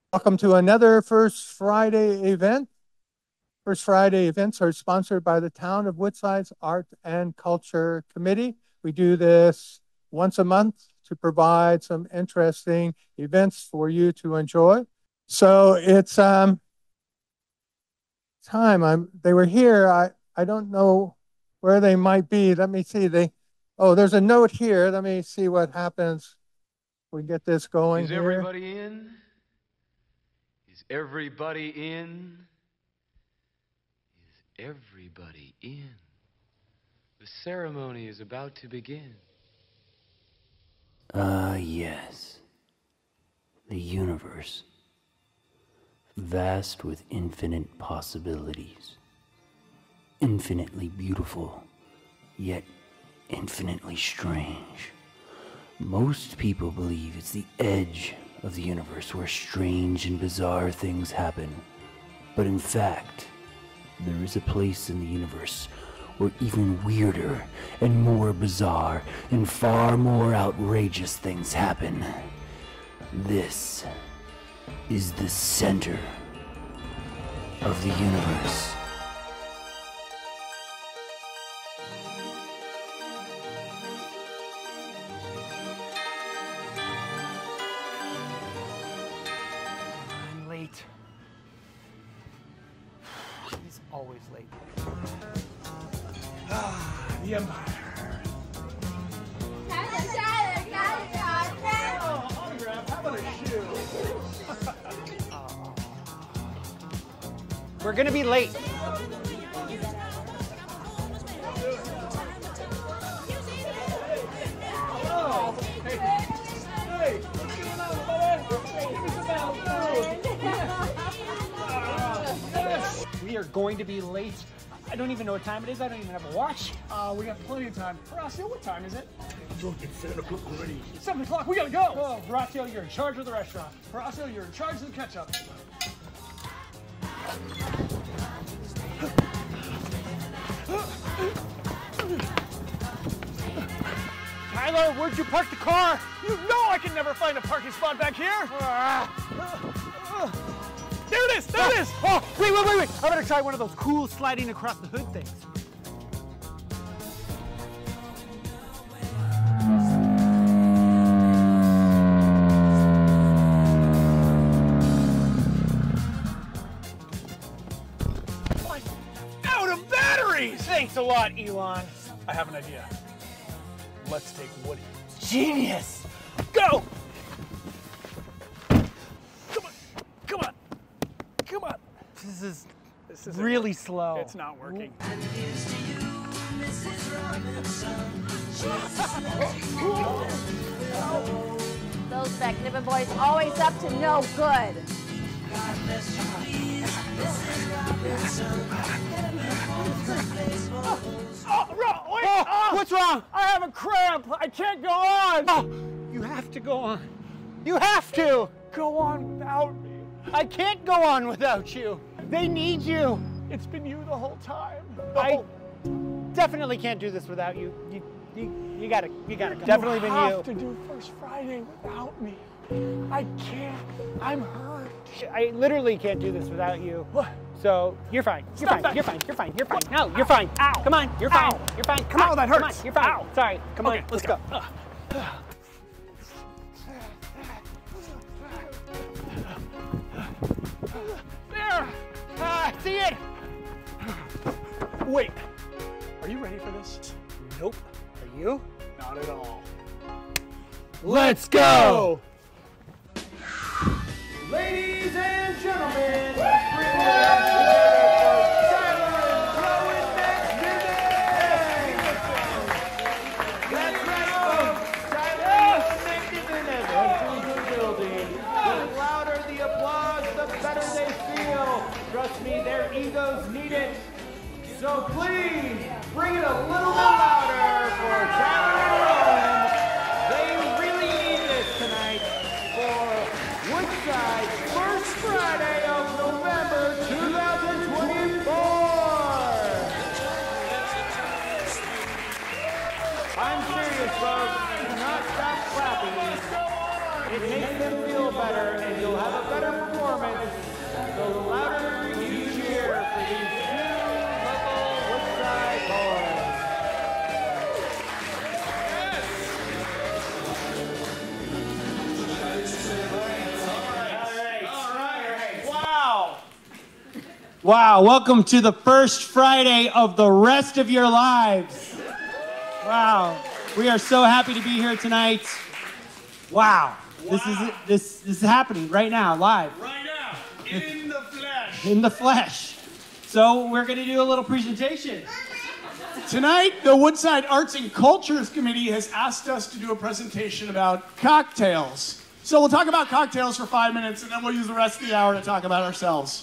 Welcome to another First Friday event. First Friday events are sponsored by the Town of Woodside's Art and Culture Committee. We do this once a month to provide some interesting events for you to enjoy. So it's time. They were here. I don't know where they might be. Let me see. There's a note here. Let me see what happens. We get this going Is here. everybody in? Is everybody in? Is everybody in? The ceremony is about to begin. Yes. The universe. Vast with infinite possibilities. Infinitely beautiful, yet infinitely strange. Most people believe it's the edge of the universe where strange and bizarre things happen. But in fact, there is a place in the universe where even weirder and more bizarre and far more outrageous things happen. This is the center of the universe. I'm late. He's always late. The Empire. We're gonna be late. We are going to be late. I don't even know what time it is. I don't even have a watch. We got plenty of time. Horacio, what time is it? It's 7 o'clock already. 7 o'clock, we gotta go! Oh, Horacio, you're in charge of the restaurant. Horacio, you're in charge of the ketchup. Tyler, where'd you park the car? You know I can never find a parking spot back here! There it is! There it is! Oh, wait. I'm gonna try one of those cool sliding across the hood things. I'm out of batteries! Thanks a lot, Elon. I have an idea. Let's take Woody. Genius! Go! Come on! This is isn't really working. slow. It's not working. Those MacNiven boys always up to no good. What's wrong? I have a cramp! I can't go on! Oh, you have to go on. You have to! Go on without me. I can't go on without you. They need you. It's been you the whole time. I definitely can't do this without you. You gotta go. Definitely been You you. have to do First Friday without me. I can't. I'm hurt. I literally can't do this without you. What? So you're fine. You're Stop fine. that. You're fine. You're fine. You're fine. No, you're fine. Ow. Come on. You're fine. Ow. You're fine. Come on. Ow, that Come hurts. on. You're fine. Ow. Sorry. Come Okay, on. let's go. There! See it? Wait. Are you ready for this? Nope. Are you? Not at all. Let's go! Ladies and gentlemen, bring it up together for Tyler and Chloe MacNiven! That's right, folks. Tyler and MacNiven have entered the building. The louder the applause, the better they feel. Trust me, their egos need it. So please, bring it a little bit louder for Tyler and Rowan. They really need this tonight for Woodside's First Friday of November 2024. I'm serious, folks. Do not stop clapping. It makes them feel better, and you'll have a better performance. Wow, welcome to the first Friday of the rest of your lives. Wow, we are so happy to be here tonight. Wow, this is happening right now, live. Right now, in the flesh. In the flesh. So we're gonna do a little presentation. Tonight, the Woodside Arts and Cultures Committee has asked us to do a presentation about cocktails. So we'll talk about cocktails for 5 minutes, and then we'll use the rest of the hour to talk about ourselves.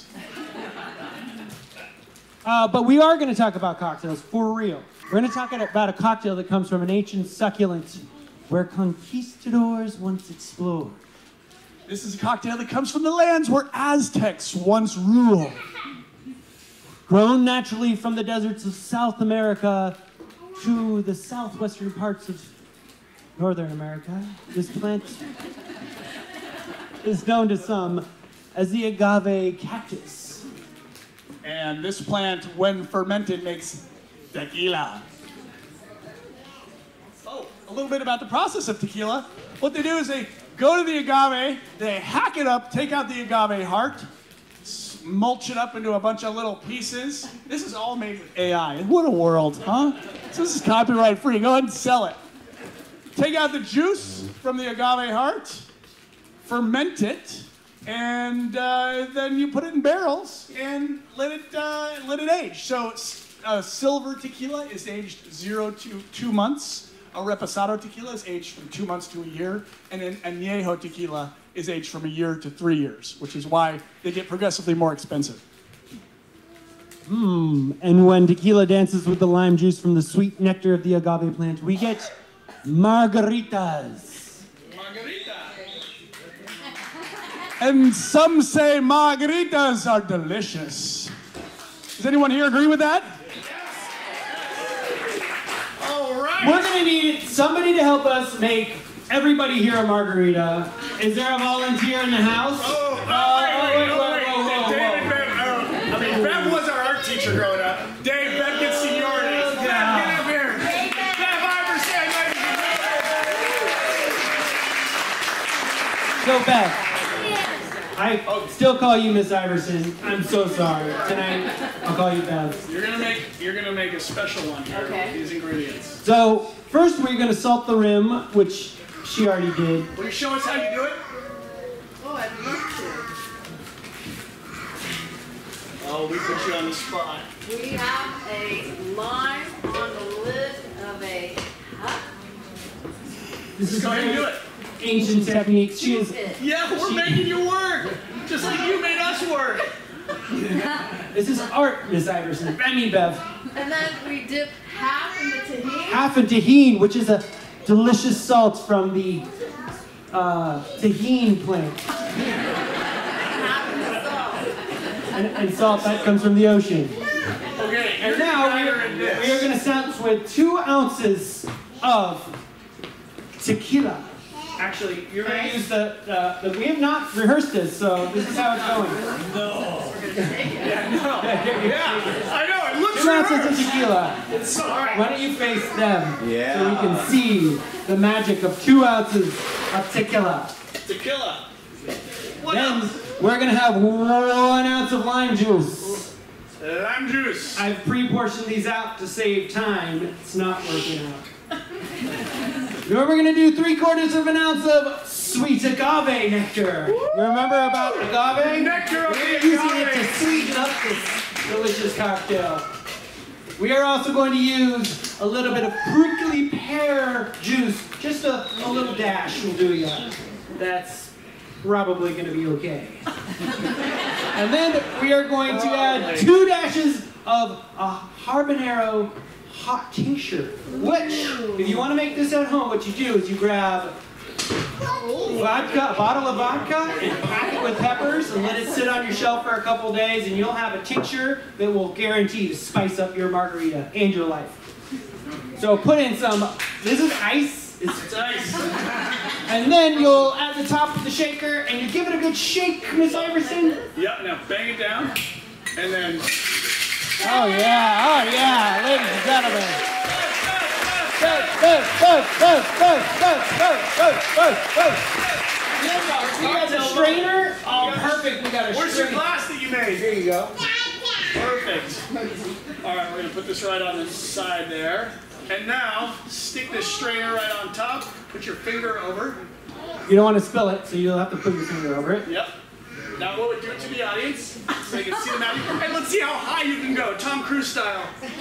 But we are going to talk about cocktails for real. We're going to talk about a cocktail that comes from an ancient succulent where conquistadors once explored. This is a cocktail that comes from the lands where Aztecs once ruled. Grown naturally from the deserts of South America to the southwestern parts of Northern America, this plant is known to some as the agave cactus. And this plant, when fermented, makes tequila. Oh, a little bit about the process of tequila. What they do is they go to the agave, they hack it up, take out the agave heart, mulch it up into a bunch of little pieces. This is all made with AI. What a world, huh? So this is copyright free. Go ahead and sell it. Take out the juice from the agave heart, ferment it, and then you put it in barrels and let it age. So silver tequila is aged 0 to 2 months. A reposado tequila is aged from 2 months to a year, and then añejo tequila is aged from a year to 3 years, which is why they get progressively more expensive. And when tequila dances with the lime juice from the sweet nectar of the agave plant, we get margaritas. And some say margaritas are delicious. Does anyone here agree with that? Yes. All right. We're going to need somebody to help us make everybody here a margarita. Is there a volunteer in the house? Wait. Bev was our art teacher growing up. Dave, Bev gets seniority. Bev, get up here. Bev Iverson, ladies and So, Bev. I still call you Miss Iverson. I'm so sorry. Tonight, I'll call you Bev. You're gonna make a special one here with these ingredients. So, first we're gonna salt the rim, which she already did. Will you show us how you do it? Oh, I'd love to. Oh, we put you on the spot. We have a lime on the lid of a cup. This is Go ahead and do it. Ancient techniques. She is. Yeah, we're making you work, just like you made us work. This is art, Miss Iverson. I mean, Bev. And then we dip half in the tahini. Half in tahine, which is a delicious salt from the tahine plant. Half in the salt. And salt that comes from the ocean. Okay, And now we are going to start with 2 ounces of tequila. Actually, you're going to use the we have not rehearsed this, so this is how it's going. No. Yeah, I know, it looks 2 ounces of reversed. tequila. It's all right. Why don't you face them so we can see the magic of 2 ounces of tequila. Tequila. What Then else? we're going to have 1 ounce of lime juice. Lime juice. I've pre-portioned these out to save time. It's not working out. Then we're going to do 3/4 of an ounce of sweet agave nectar. You remember about agave? Nectar of We're the using it agave. to sweeten up this delicious cocktail. We are also going to use a little bit of prickly pear juice. Just a little dash will do you. That's probably going to be okay. And then we are going to add 2 dashes of a habanero hot tincture, which, if you want to make this at home, what you do is you grab vodka, a bottle of vodka, and pack it with peppers, and let it sit on your shelf for a couple days, and you'll have a tincture that will guarantee to spice up your margarita and your life. So put in some, this is ice. It's ice. And then you'll add the top of the shaker, and you give it a good shake, Miss Iverson. Yeah, now bang it down, and then... Oh yeah, ladies and gentlemen. We got a strainer. Oh, perfect. We got a Where's your strainer. glass that you made? Here you go. Perfect. All right, we're gonna put this right on the side there. And now, stick this strainer right on top. Put your finger over. You don't want to spill it, so you'll have to put your finger over it. Yep. Now what would do it to the audience, so you can see the magic. Hey, let's see how high you can go, Tom Cruise style.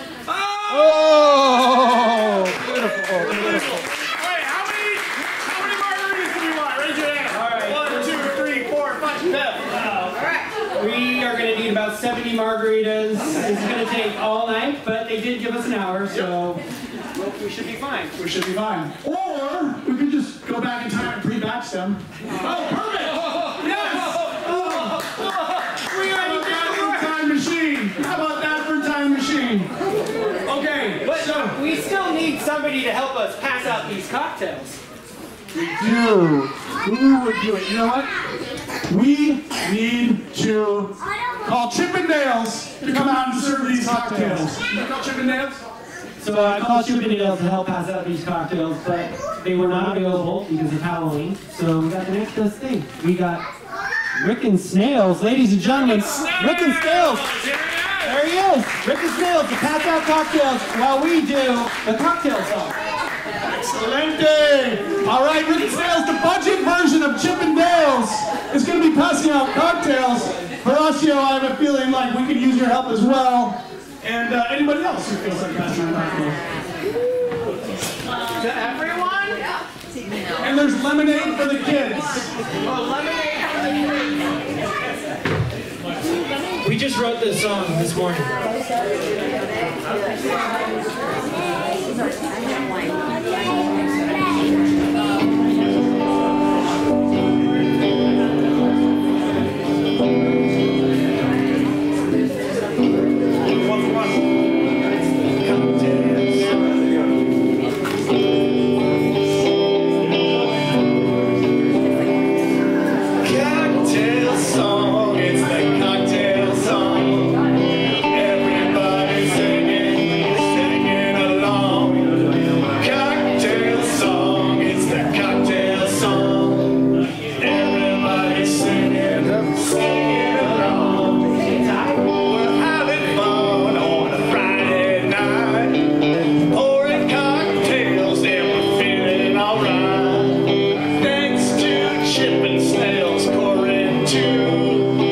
Oh, beautiful, beautiful. All right, how many margaritas do we want? Raise your hand. All right. 1, 2, 3, 4, 5, 7. All right. We are going to need about 70 margaritas. It's going to take all night, but they did give us an hour, so we should be fine. We should be fine. Or we could just go back in time and pre-batch them. Oh, perfect! Yes! We are the time machine. How about that for time machine? Okay, But so we still need somebody to help us pass out these cocktails. who would do it? You know what? We need to call Chippendales to come out and serve these cocktails. You call Chippendales? So I called Chippendales to help pass out these cocktails, but they were not available because of Halloween. So we got the next best thing. We got Rick and Snails, ladies and gentlemen. Rick and Snails. There he is. Rick and Snails to pass out cocktails while we do the cocktail song. Excelente! All right, Rick and Snails, the budget version of Chippendales is going to be passing out cocktails. Horacio, I have a feeling like we could use your help as well. And anybody else who feels like passing out cocktails. To everyone? And there's lemonade for the kids. We just wrote this song this morning. Cocktail song, it's the cocktail song. Everybody singing along. Cocktail song, it's the cocktail song. Everybody singing along. We're having fun on a Friday night, pouring cocktails and we're feeling alright. Thanks to Chip and Snails pouring too.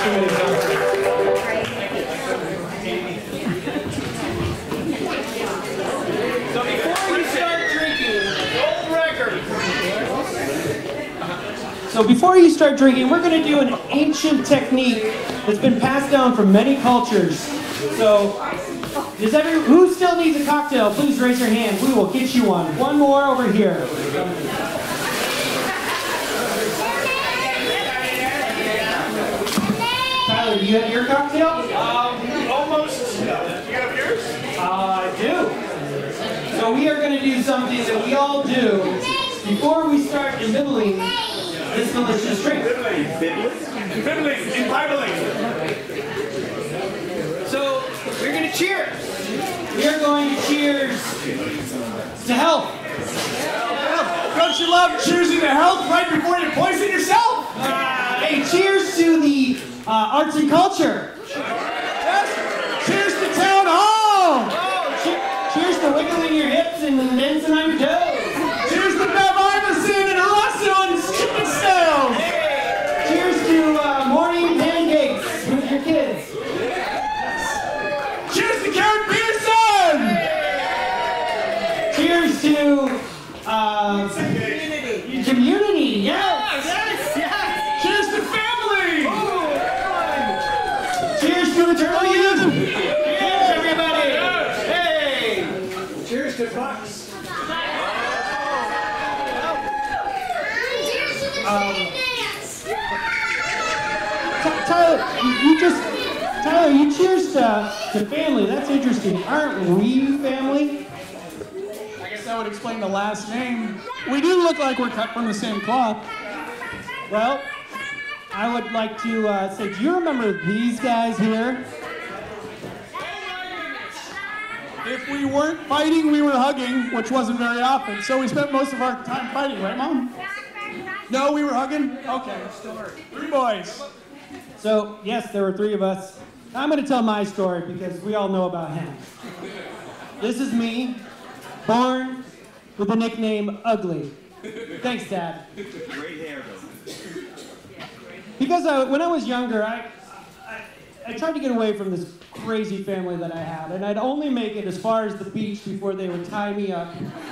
So before you start drinking, gold record. So before you start drinking, we're going to do an ancient technique that's been passed down from many cultures. So, who still needs a cocktail? Please raise your hand. We will get you one. One more over here. Tyler, do you have your cocktail? Almost. You have yours? I do. So we are going to do something that we all do before we start nibbling this delicious drink. Fiddling. Imbibing. So we're going to cheers. We are going to cheers to health. Don't you love choosing to health right before you poison yourself? Hey, cheers to the arts and culture. Yes. Cheers to town hall. Cheers to wiggling your hips and dancing on your toes. Cheers to Bev Iverson and Russell's chicken sales. Cheers to morning pancakes with your kids. Cheers to Karen Peterson. Cheers to community. Yes. Cheers to family. Cheers to eternal youth. Cheers, everybody. Hey. Cheers to Bucks. Tyler, you cheers to family. That's interesting. Aren't we family? I guess that would explain the last name. We do look like we're cut from the same cloth. Well, I would like to say, do you remember these guys here? If we weren't fighting, we were hugging, which wasn't very often. So we spent most of our time fighting, right, Mom? No, we were hugging? Okay. Three boys. So, yes, there were three of us. I'm going to tell my story because we all know about him. This is me, born with the nickname Ugly. Thanks, Dad. Great hair, though. Because when I was younger, I tried to get away from this crazy family that I had, and I'd only make it as far as the beach before they would tie me up.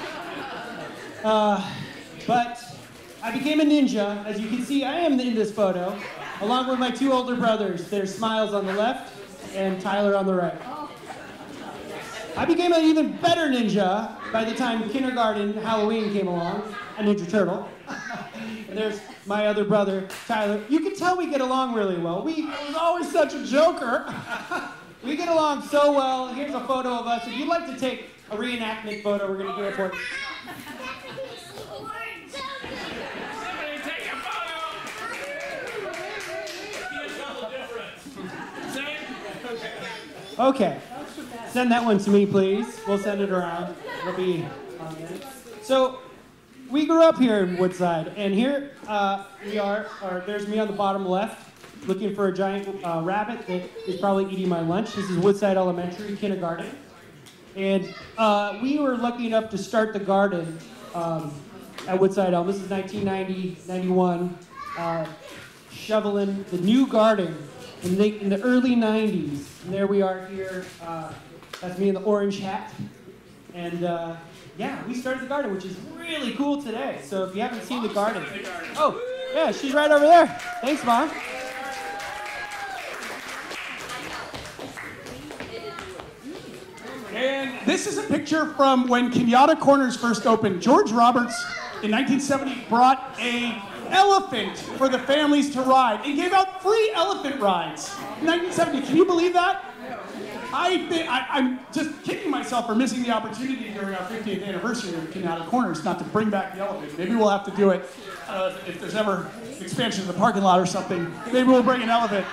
But I became a ninja. As you can see, I am in this photo, along with my two older brothers. There's Smiles on the left and Tyler on the right. I became an even better ninja by the time kindergarten Halloween came along, a Ninja Turtle. And there's my other brother, Tyler. You can tell we get along really well. I was always such a joker. We get along so well. Here's a photo of us. If you'd like to take a reenactment photo, we're going to do it for you. Okay. Send that one to me, please. We'll send it around. It'll be on there. So, we grew up here in Woodside, and here we are, there's me on the bottom left, looking for a giant rabbit that is probably eating my lunch. This is Woodside Elementary, kindergarten. And we were lucky enough to start the garden at Woodside Elm. This is 1990, 91, shoveling the new garden in the early 90s. And there we are here. That's me in the orange hat. And yeah, we started the garden, which is really cool today. So if you haven't seen the garden. Oh, yeah, she's right over there. Thanks, Mom. And this is a picture from when Kenyatta Corners first opened. George Roberts, in 1970, brought an elephant for the families to ride and gave out free elephant rides. In 1970, can you believe that? I'm just kicking myself for missing the opportunity during our 50th anniversary of Kenyatta Corners not to bring back the elephant. Maybe we'll have to do it if there's ever expansion of the parking lot or something. Maybe we'll bring an elephant.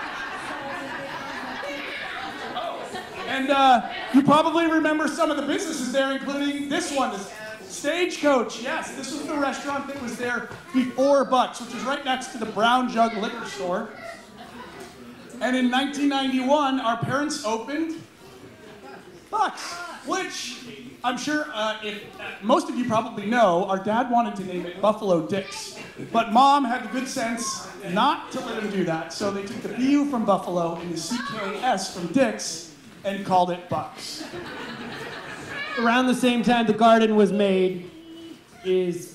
And you probably remember some of the businesses there, including this one, Stagecoach. Yes, this was the restaurant that was there before Bucks, which is right next to the Brown Jug liquor store. And in 1991, our parents opened Bucks, which I'm sure if most of you probably know, our dad wanted to name it Buffalo Dicks, but Mom had the good sense not to let him do that, so they took the BU from Buffalo and the CKS from Dicks and called it Bucks. Around the same time the garden was made is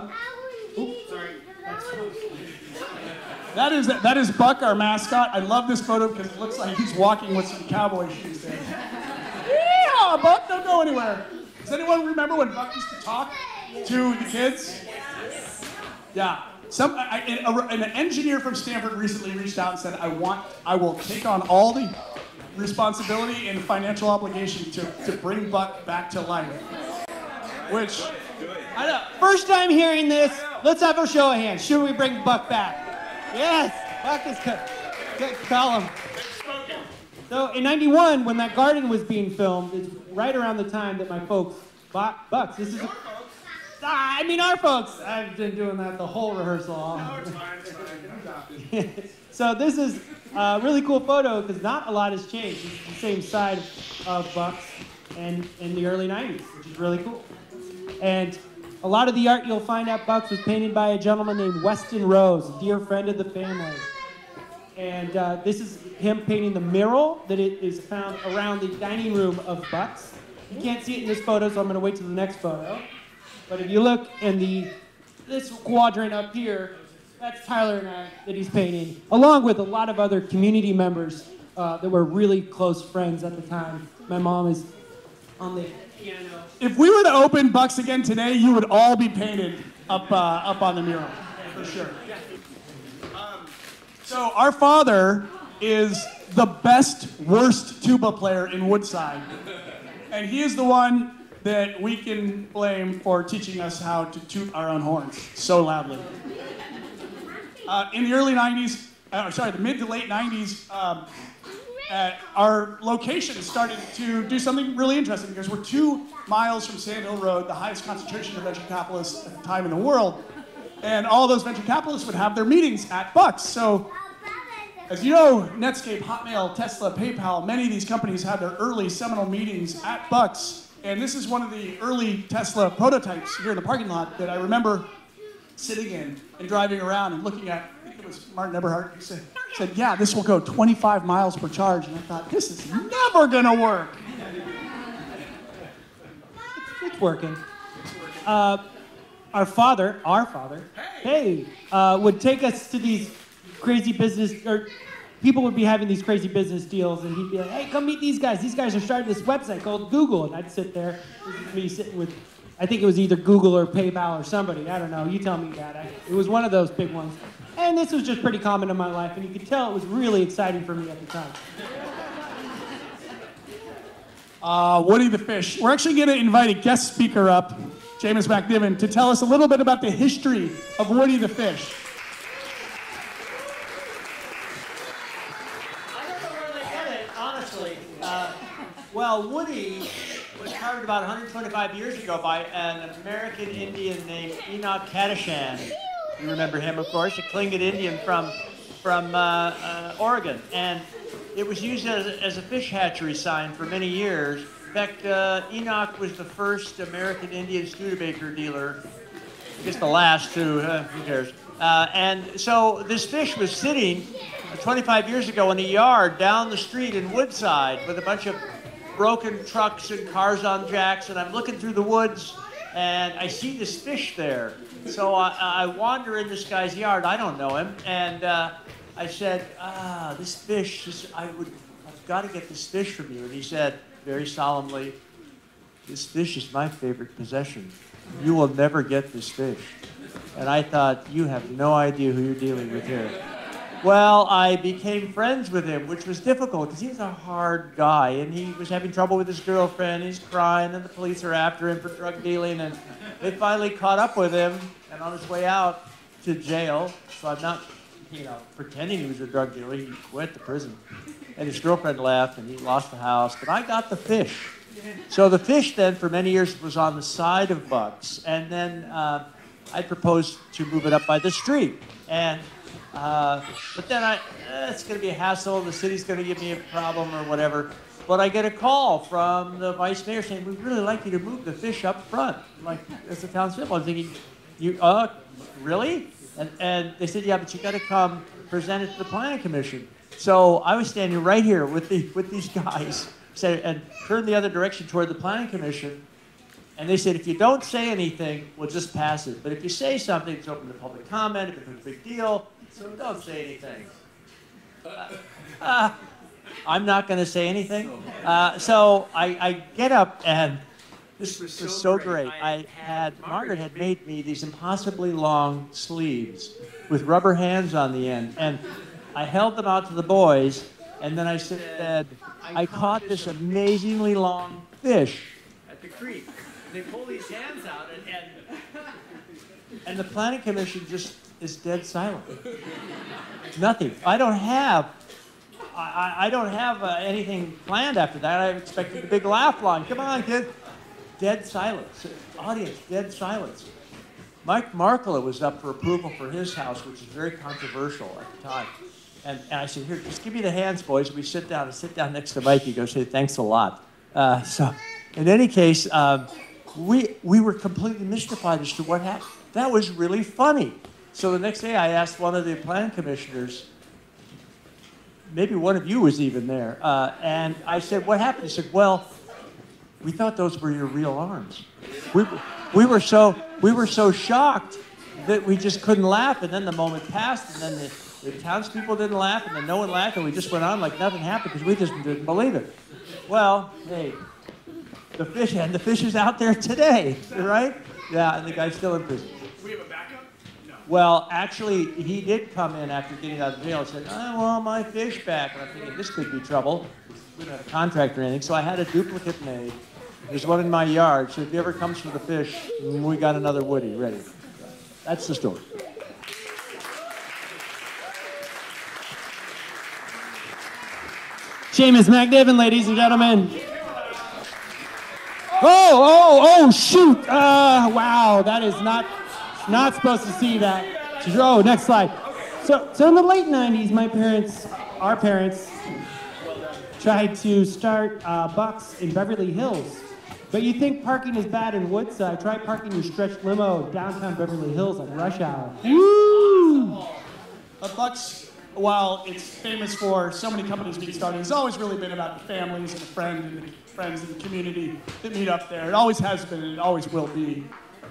That is Buck, our mascot. I love this photo because it looks like he's walking with some cowboy shoes there. Yeah, Buck, don't go anywhere. Does anyone remember when Buck used to talk to the kids? Yeah. An engineer from Stanford recently reached out and said, I will take on all the responsibility and financial obligation to bring Buck back to life. Which, I know. First time hearing this, let's have a show of hands. Should we bring Buck back? Yes, Buck is good. Call him. So in '91, when that garden was being filmed, it's right around the time that my folks bought Bucks. This is our folks. I've been doing that the whole rehearsal. no, it's fine. So this is a really cool photo because not a lot has changed. It's the same side of Bucks and in the early '90s, which is really cool. And a lot of the art you'll find at Bucks was painted by a gentleman named Weston Rose, a dear friend of the family. And this is him painting the mural that is found around the dining room of Bucks. You can't see it in this photo, so I'm going to wait till the next photo. But if you look in this quadrant up here, that's Tyler and I that he's painting, along with a lot of other community members that were really close friends at the time. My mom is on the piano. If we were to open Bucks again today, you would all be painted up on the mural, for sure. So our father is the worst tuba player in Woodside. And he is the one that we can blame for teaching us how to toot our own horns so loudly. In the early 90s, the mid to late 90s, our location started to do something really interesting because we're 2 miles from Sand Hill Road, the highest concentration of venture capitalists at the time in the world. And all those venture capitalists would have their meetings at Bucks. So, as you know, Netscape, Hotmail, Tesla, PayPal, many of these companies had their early seminal meetings at Bucks. And this is one of the early Tesla prototypes here in the parking lot that I remember sitting in and driving around and looking at. I think it was Martin Eberhard who said, yeah, this will go 25 miles per charge. And I thought, this is never going to work. It's working. Our father, would take us to these crazy business, or people would be having these crazy business deals, and he'd be like, hey, come meet these guys. These guys are starting this website called Google. And I'd sit there, this is me sitting with, I think it was either Google or PayPal or somebody. I don't know. You tell me, Dad. It was one of those big ones. And this was just pretty common in my life, and you could tell it was really exciting for me at the time. Woody the Fish. We're actually going to invite a guest speaker up, James MacNiven, to tell us a little bit about the history of Woody the Fish. I don't know where they get it, honestly. Well, Woody was carved about 125 years ago by an American Indian named Enoch Kadashan. You remember him, of course, a Tlingit Indian from Oregon. And it was used as a fish hatchery sign for many years. In fact, Enoch was the first American Indian Studebaker dealer. I guess the last, too. Who cares? And so this fish was sitting 25 years ago in a yard down the street in Woodside with a bunch of broken trucks and cars on jacks. And I'm looking through the woods, and I see this fish there. So I wander in this guy's yard. I don't know him. And I said, this fish, I've got to get this fish from you. And he said, very solemnly, this fish is my favorite possession. You will never get this fish. And I thought, you have no idea who you're dealing with here. Well, I became friends with him, which was difficult because he was a hard guy and he was having trouble with his girlfriend. He's crying and the police are after him for drug dealing, and they finally caught up with him and on his way out to jail. So I'm not, pretending he was a drug dealer. He went to prison. And his girlfriend left and he lost the house, but I got the fish. So the fish then for many years was on the side of Bucks, and then I proposed to move it up by the street. And but then it's going to be a hassle. The city's going to give me a problem or whatever. But I get a call from the vice mayor saying, we'd really like you to move the fish up front. Like, it's a town symbol. I'm thinking, really? And they said, yeah, but you got to come present it to the planning commission. So I was standing right here with these guys and turned the other direction toward the planning commission. And they said, if you don't say anything, we'll just pass it. But if you say something, it's open to public comment, if it's a big deal, so don't say anything. I'm not going to say anything. So I get up, and this was so great. Margaret had made me these impossibly long sleeves with rubber hands on the end. And I held them out to the boys, and then I said, I caught this amazingly long fish at the creek. They pull these hands out, and the planning commission just is dead silent. Nothing. I don't have anything planned after that. I expected a big laugh line. Come on, kid. Dead silence. Audience, dead silence. Mike Markula was up for approval for his house, which is very controversial at the time. And I said, here, just give me the hands, boys. We sit down next to Mike. He goes, say, thanks a lot. So, in any case, we were completely mystified as to what happened. That was really funny. So the next day I asked one of the planning commissioners, maybe one of you was even there, and I said, what happened? He said, well, we thought those were your real arms. We were so shocked that we just couldn't laugh, and then the moment passed, and then the townspeople didn't laugh, and then no one laughed, and we just went on like nothing happened because we just didn't believe it. Well, hey, the fish is out there today, right? Yeah, and the guy's still in prison. We have a backup? No. Well, actually, he did come in after getting out of jail and said, I want my fish back. And I'm thinking, this could be trouble. We don't have a contract or anything, so I had a duplicate made. There's one in my yard, so if he ever comes for the fish, we got another Woody ready. That's the story. Seamus MacNiven, ladies and gentlemen. Oh, shoot. Wow, that is not supposed to see that. Oh, next slide. So in the late 90s, our parents, tried to start Bucks in Beverly Hills. But you think parking is bad in Woodside, try parking your stretch limo downtown Beverly Hills at rush hour. Woo! Bucks, while it's famous for so many companies being started, it's always really been about the families and the friends and the community that meet up there. It always has been, and it always will be.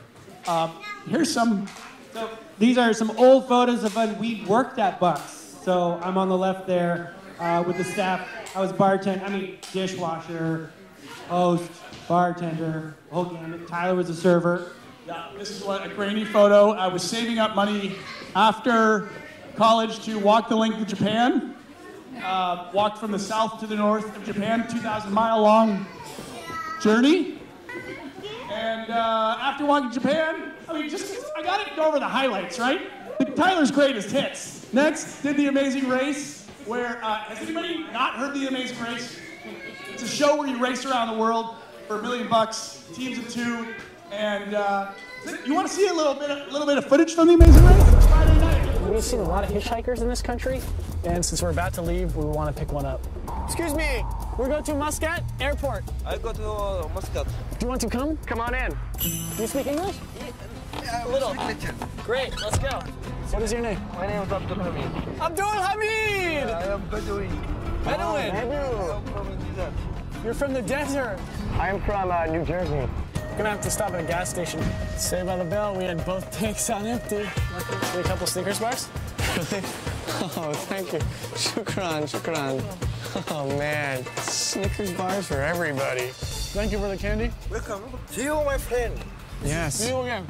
Here's some. So these are some old photos of when we worked at Bucks. So I'm on the left there with the staff. I was dishwasher, host, bartender, whole gamut. Tyler was a server. Yeah, this is a grainy photo. I was saving up money after college to walk the length of Japan. Walked from the south to the north of Japan, 2,000-mile long journey. And after walking Japan, I gotta go over the highlights, right? Tyler's greatest hits. Next, did The Amazing Race, where, has anybody not heard The Amazing Race? It's a show where you race around the world for $1 million, teams of 2, and you want to see a little bit of footage from The Amazing Race? It's Friday night. We've seen a lot of hitchhikers in this country, and since we're about to leave, we want to pick one up. Excuse me, we're going to Muscat Airport. I go to Muscat. Do you want to come? Come on in. Do you speak English? Yeah, a little. Great, let's go. What is your name? My name is Abdul Hamid. Abdul Hamid! I am Bedouin. Bedouin? I'm from the desert. You're from the desert? I am from New Jersey. Gonna have to stop at a gas station. Saved by the Bell, we had both tanks on empty. Need a couple Snickers bars? Really? Oh, thank you. Shukran. Oh, man. Snickers bars for everybody. Thank you for the candy. Welcome. See you, my friend. Yes. See you again.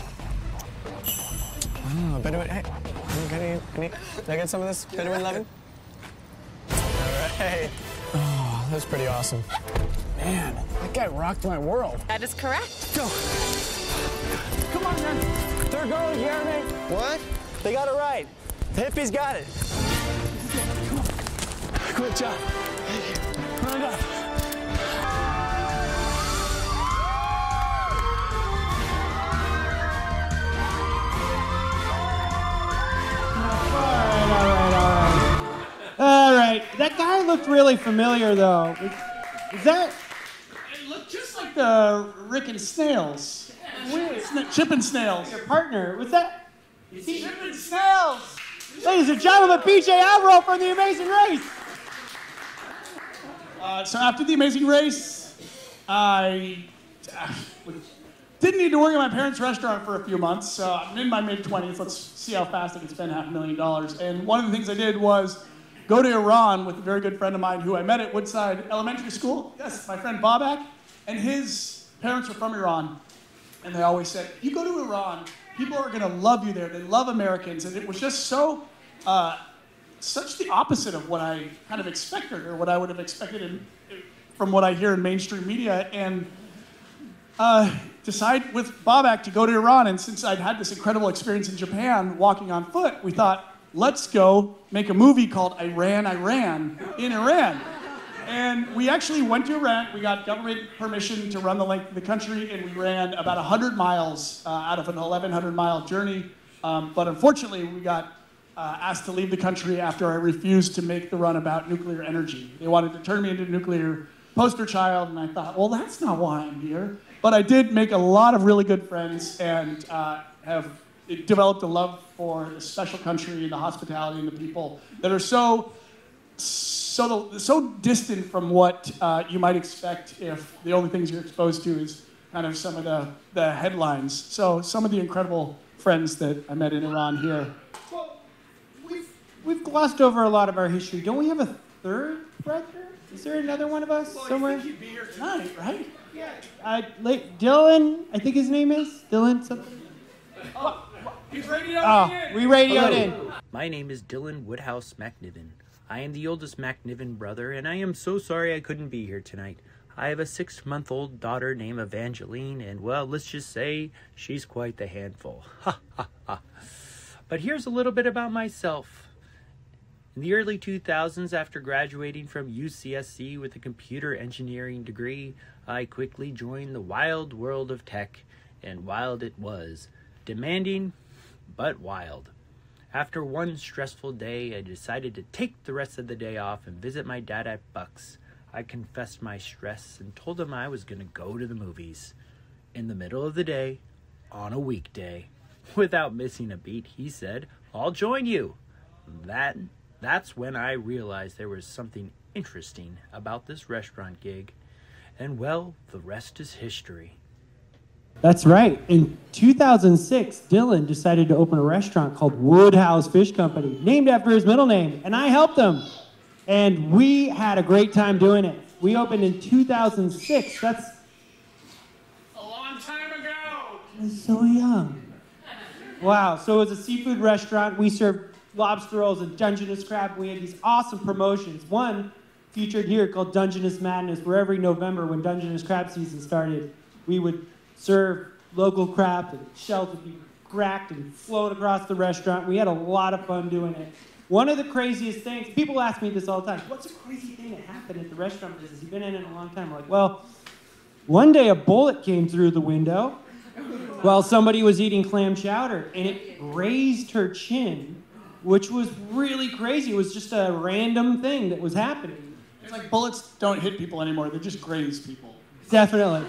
Oh, Bedouin. Hey, can I get some of this Bedouin lovin'? All right. Oh, that's pretty awesome. Man, that guy rocked my world. That is correct. Go. Come on, man. They're going, Jeremy. What? They got it right. The hippies got it. Good job. Thank you. Run it up. All right. right. That guy looked really familiar, though. Is that? It looked just like the Rick and Snails. Weird. Chip and Snails. Your partner. Was that? Chip and Snails. Ladies and gentlemen, PJ Averill from The Amazing Race. So after The Amazing Race, I didn't need to work at my parents' restaurant for a few months. So I'm in my mid-20s. Let's see how fast I can spend $500,000. And one of the things I did was go to Iran with a very good friend of mine who I met at Woodside Elementary School. Yes, my friend Bobak. And his parents were from Iran. And they always said, you go to Iran, people are going to love you there. They love Americans. And it was just so, such the opposite of what I kind of expected, or what I would have expected from what I hear in mainstream media. And decide with Bobak to go to Iran. And since I'd had this incredible experience in Japan walking on foot, we thought, let's go make a movie called Iran, Iran in Iran. And we actually went to Iran. We got government permission to run the length of the country, and we ran about 100 miles out of an 1,100-mile journey. But unfortunately, we got asked to leave the country after I refused to make the run about nuclear energy. They wanted to turn me into a nuclear poster child, and I thought, well, that's not why I'm here. But I did make a lot of really good friends and have developed a love for the special country and the hospitality and the people that are so distant from what you might expect if the only things you're exposed to is kind of some of the headlines. So some of the incredible friends that I met in Iran here. Well, we've glossed over a lot of our history. Don't we have a third brother? Is there another one of us somewhere? I think he'd be here tonight, right? Yeah. Dylan, I think his name is Dylan something. Oh, he's radioed in. We radioed in. My name is Dylan Woodhouse MacNiven. I am the oldest MacNiven brother, and I am so sorry I couldn't be here tonight. I have a 6-month-old daughter named Evangeline, and, well, let's just say she's quite the handful. Ha, ha, ha. But here's a little bit about myself. In the early 2000s, after graduating from UCSC with a computer engineering degree, I quickly joined the wild world of tech, and wild it was. Demanding, but wild. After one stressful day, I decided to take the rest of the day off and visit my dad at Bucks. I confessed my stress and told him I was going to go to the movies. In the middle of the day, on a weekday. Without missing a beat, he said, I'll join you. That's when I realized there was something interesting about this restaurant gig. And, well, the rest is history. That's right. In 2006, Dylan decided to open a restaurant called Woodhouse Fish Company, named after his middle name, and I helped him. And we had a great time doing it. We opened in 2006. That's a long time ago. I was so young. Wow. So it was a seafood restaurant. We served lobster rolls and Dungeness crab. We had these awesome promotions. One featured here called Dungeness Madness, where every November when Dungeness crab season started, we would serve local crab, and shells would be cracked and float across the restaurant. We had a lot of fun doing it. One of the craziest things, people ask me this all the time, what's a crazy thing that happened at the restaurant business? You've been in it a long time. I'm like, well, one day a bullet came through the window while somebody was eating clam chowder, and it grazed her chin, which was really crazy. It was just a random thing that was happening. It's like bullets don't hit people anymore. They just graze people. Definitely.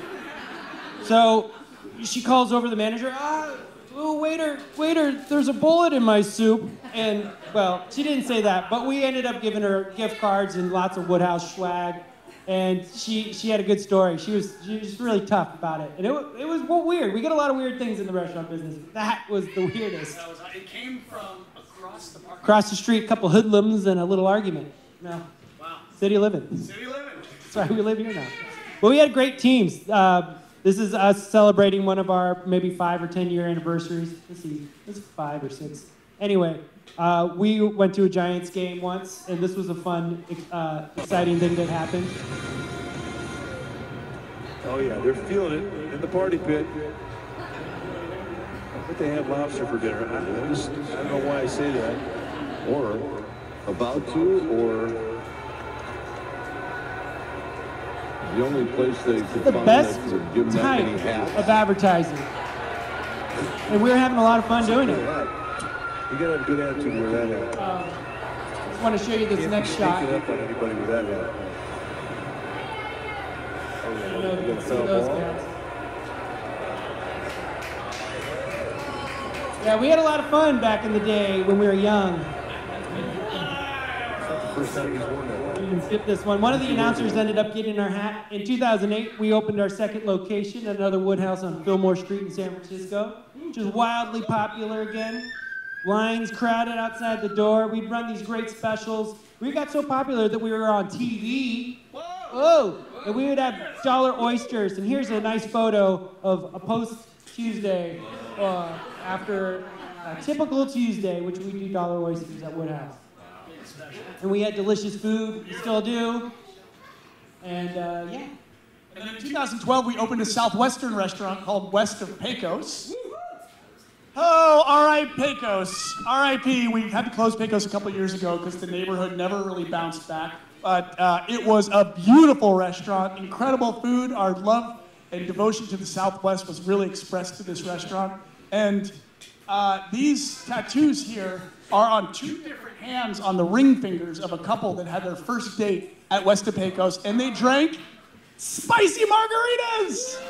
So she calls over the manager, oh, waiter, there's a bullet in my soup. And, well, she didn't say that, but we ended up giving her gift cards and lots of Woodhouse swag. And she had a good story. She was really tough about it. And it was weird. We get a lot of weird things in the restaurant business. That was the weirdest. It came from across the park. Across the street, a couple hoodlums and a little argument. No. Wow. City living. City living. That's why we live here now. Well, we had great teams. This is us celebrating one of our maybe 5 or 10 year anniversaries. Let's see, it's 5 or 6. Anyway, we went to a Giants game once, and this was a fun, exciting thing that happened. Oh yeah, they're feeling it in the party pit. But they have lobster for dinner. I don't know why I say that. Or about to, or the only place they could the find best that would give them that type many hats. of advertising. And we were having a lot of fun doing it. You gotta have a good attitude where that happens. want to show you this Can't next be shot. sneaking up on anybody with that hat. I don't know if you can see foul those ball? guys. Yeah, we had a lot of fun back in the day when we were young. First time he's worn that. You can skip this one. One of the announcers ended up getting our hat. In 2008, we opened our second location at another Woodhouse on Fillmore Street in San Francisco, which was wildly popular again. Lines crowded outside the door. We'd run these great specials. We got so popular that we were on TV. Whoa! And we would have dollar oysters. And here's a nice photo of a post-Tuesday after a typical Tuesday, which we do dollar oysters at Woodhouse. And we had delicious food. We still do. And yeah. And then in 2012, we opened a Southwestern restaurant called West of Pecos. Oh, R.I. Pecos. R.I.P. We had to close Pecos a couple years ago because the neighborhood never really bounced back. But it was a beautiful restaurant, incredible food. Our love and devotion to the Southwest was really expressed to this restaurant. And these tattoos here are on two different hands on the ring fingers of a couple that had their first date at West of Pecos, and they drank spicy margaritas!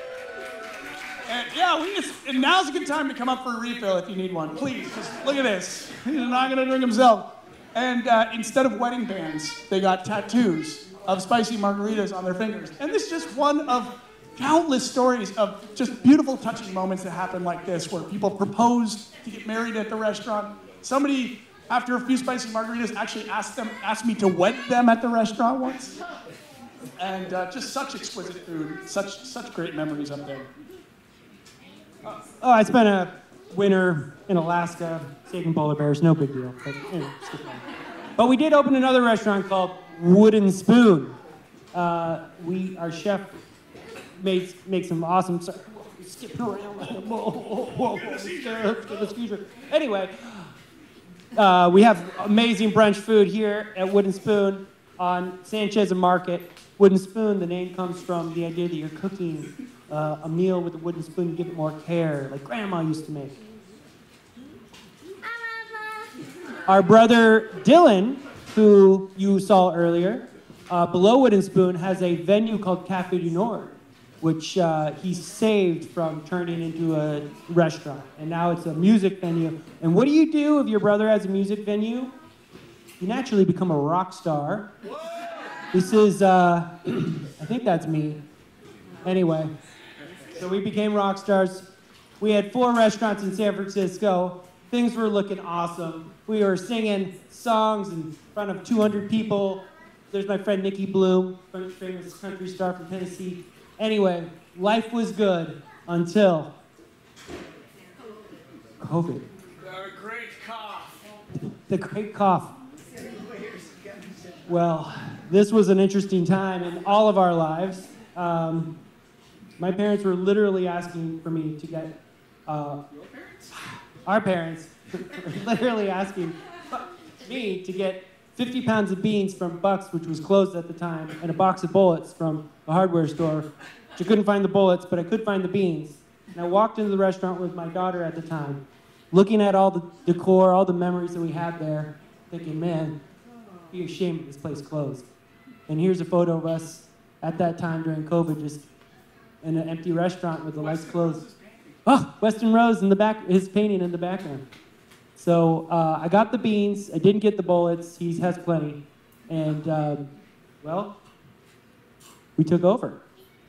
And yeah, and now's a good time to come up for a refill if you need one, please. Just look at this. He's not gonna drink himself. And instead of wedding bands, they got tattoos of spicy margaritas on their fingers. And this is just one of countless stories of just beautiful, touching moments that happen like this, where people propose to get married at the restaurant. Somebody, after a few spicy margaritas, actually asked me to wed them at the restaurant once. And just such exquisite food, such great memories up there. Oh, I spent a winter in Alaska saving polar bears. No big deal. But, anyway, but we did open another restaurant called Wooden Spoon. Our chef makes some awesome. Skipping around like a whoa. Anyway, we have amazing brunch food here at Wooden Spoon on Sanchez and Market. Wooden Spoon, the name comes from the idea that you're cooking a meal with a wooden spoon to give it more care, like Grandma used to make. Our brother Dylan, who you saw earlier, below Wooden Spoon, has a venue called Cafe du Nord, which he saved from turning into a restaurant. And now it's a music venue. And what do you do if your brother has a music venue? You naturally become a rock star. This is, I think that's me. Anyway, so we became rock stars. We had 4 restaurants in San Francisco. Things were looking awesome. We were singing songs in front of 200 people. There's my friend Nikki Bloom, famous country star from Tennessee. Anyway, life was good until COVID. The great cough. The great cough. Well, this was an interesting time in all of our lives. My parents were literally asking for me to get, our parents were literally asking me to get 50 pounds of beans from Buck's, which was closed at the time, and a box of bullets from a hardware store. I couldn't find the bullets, but I could find the beans. And I walked into the restaurant with my daughter at the time, looking at all the decor, all the memories that we had there, thinking, man, be ashamed if this place closed. And here's a photo of us at that time during COVID, just in an empty restaurant with the lights closed. Oh, Weston Rose in the back, his painting in the background. So I got the beans. I didn't get the bullets. He has plenty. And, well, we took over.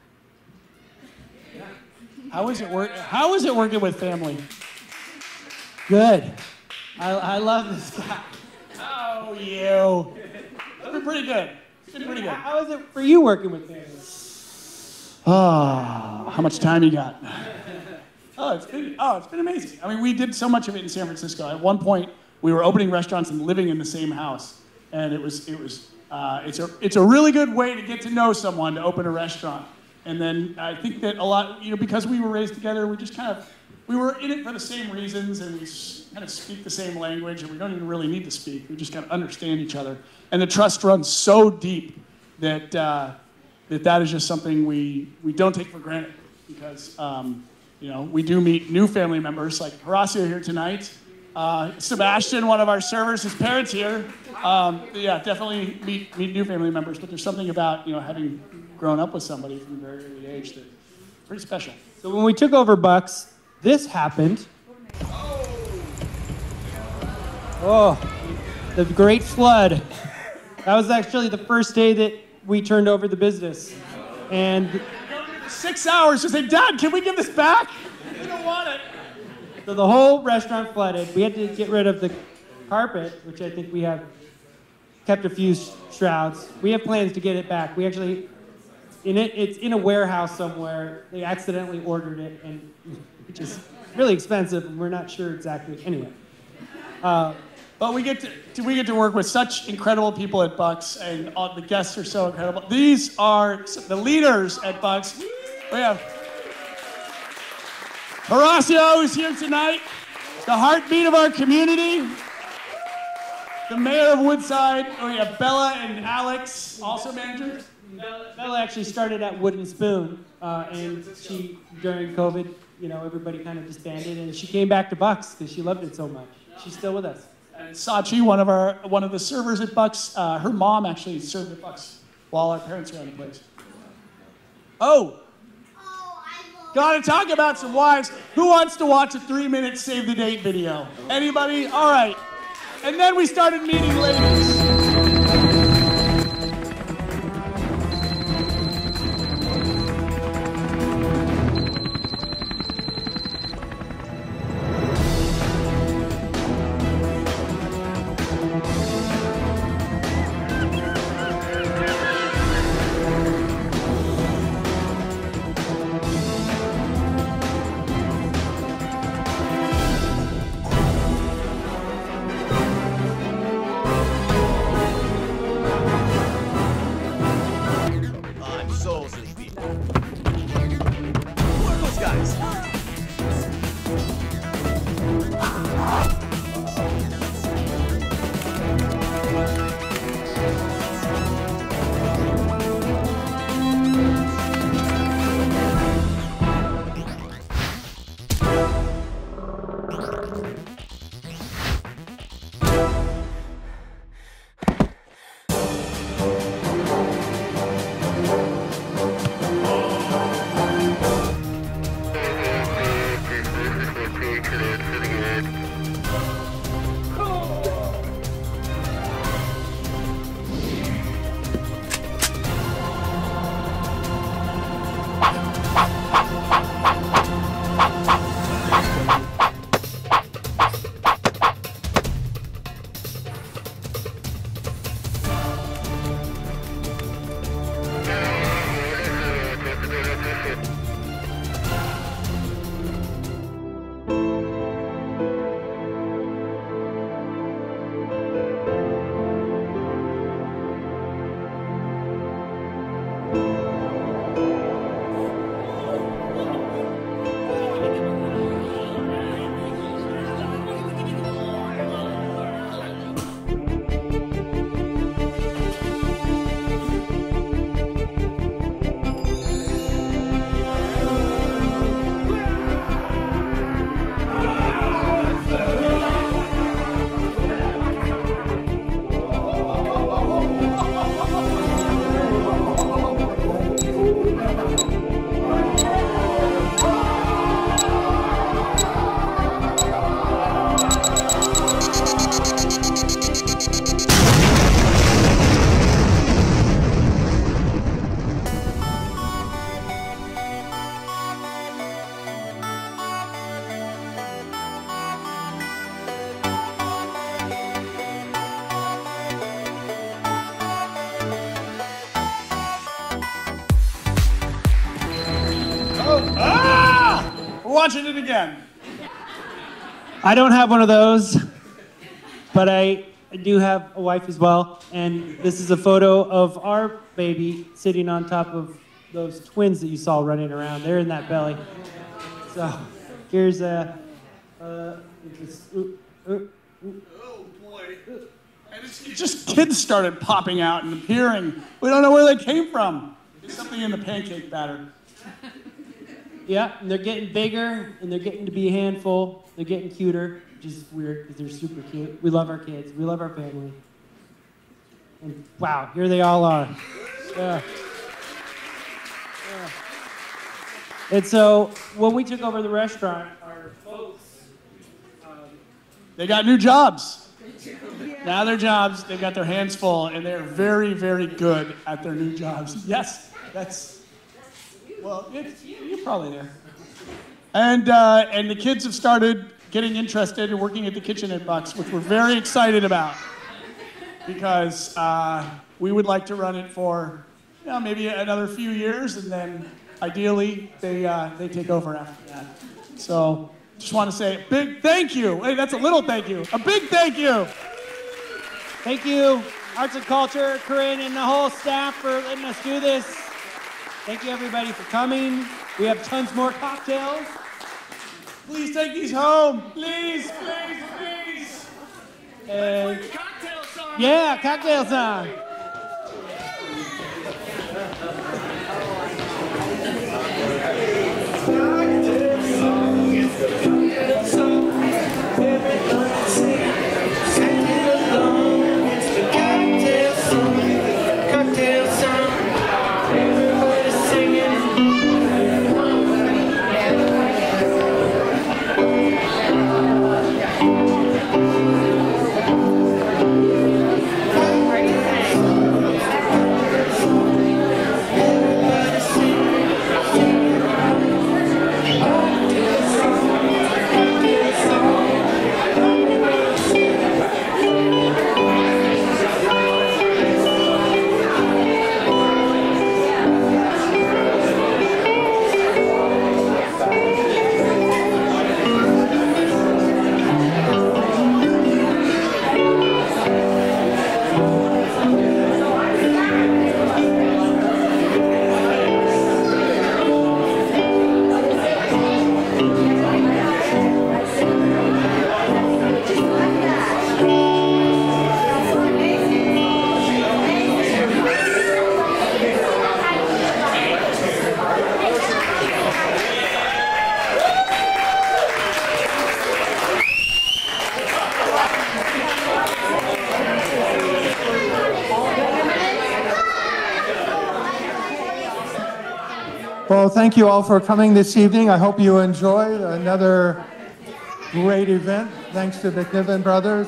How is it working with family? Good. I love this guy. Oh, you. It's been pretty good. It's been pretty good. How is it for you working with family? Oh, how much time you got? It's been amazing. I mean, we did so much of it in San Francisco. At one point, we were opening restaurants and living in the same house, and it's a really good way to get to know someone to open a restaurant. And then I think that a lot, because we were raised together, we were in it for the same reasons, and we kind of speak the same language, and we don't even really need to speak. We just kind of understand each other, and the trust runs so deep that that is just something we don't take for granted, because we do meet new family members like Horacio here tonight, Sebastian, one of our servers, his parents here. Yeah, definitely meet new family members, but there's something about, having grown up with somebody from a very early age that's pretty special. So when we took over Bucks, this happened. Oh, the Great Flood. That was actually the first day that we turned over the business. And 6 hours to say, Dad, can we give this back? We don't want it. so the whole restaurant flooded. We had to get rid of the carpet, which I think we have kept a few shrouds. We have plans to get it back. We actually, it's in a warehouse somewhere. They accidentally ordered it, and which is really expensive, and we're not sure exactly. Anyway. But we get to work with such incredible people at Bucks, and all the guests are so incredible. These are the leaders at Bucks. We have Horacio, who's here tonight, the heartbeat of our community. The mayor of Woodside. We have Bella and Alex, also managers. Bella actually started at Wooden Spoon, and she, during COVID, everybody kind of disbanded, and she came back to Bucks because she loved it so much. She's still with us. And Sachi, one of the servers at Bucks, her mom actually served at Bucks while our parents were on the place. Oh, gotta talk about some wives. Who wants to watch a 3-minute save the date video? Anybody? All right. And then we started meeting ladies. We're watching it again. I don't have one of those, but I do have a wife as well. And this is a photo of our baby sitting on top of those twins that you saw running around. They're in that belly. So here's a... Oh, boy. And it's just kids started popping out and appearing. We don't know where they came from. There's something in the pancake batter. Yeah, and they're getting bigger, and they're getting to be a handful. They're getting cuter. which is weird because they're super cute. We love our kids. We love our family. And wow, here they all are. Yeah. Yeah. And so when we took over the restaurant, our folks, they got new jobs. Now their jobs, they've got their hands full, and they're very, very good at their new jobs. Yes, well, you're probably there. And the kids have started getting interested in working at the kitchen at Bucks, which we're very excited about, because we would like to run it for maybe another few years, and then ideally they take over after that. So just want to say a big thank you. Hey, that's a little thank you. A big thank you. Thank you, Arts and Culture, Corinne, and the whole staff for letting us do this. Thank you, everybody, for coming. We have tons more cocktails. Please take these home. Please, please, please. And yeah, cocktail song. Well, thank you all for coming this evening. I hope you enjoyed another great event, thanks to the MacNiven brothers.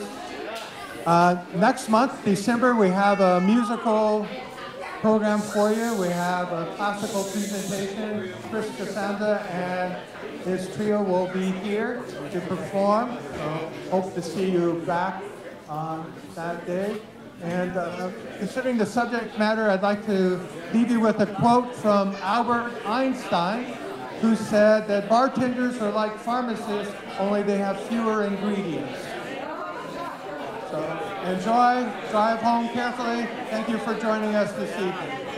Next month, December, we have a musical program for you. We have a classical presentation. Chris Cassandra and his trio will be here to perform. So hope to see you back on that day. And considering the subject matter, I'd like to leave you with a quote from Albert Einstein, who said that bartenders are like pharmacists, only they have fewer ingredients. So enjoy, drive home carefully. Thank you for joining us this evening.